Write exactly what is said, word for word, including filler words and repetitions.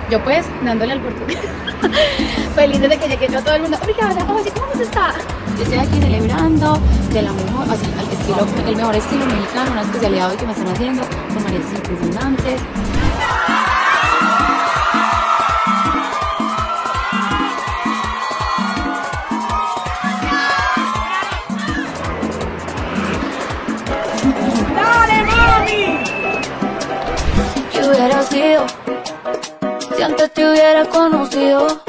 Yo pues, dándole al portugués. Feliz desde que llegué yo a todo el mundo. Obrigada, oye, ¿cómo se está? Yo estoy aquí celebrando de la mejor, así, al estilo, el mejor estilo mexicano, una especialidad hoy que me están haciendo, con mariachis impresionantes. ¡Dale, mami! ¿Qué hubiera sido si antes te hubiera conocido?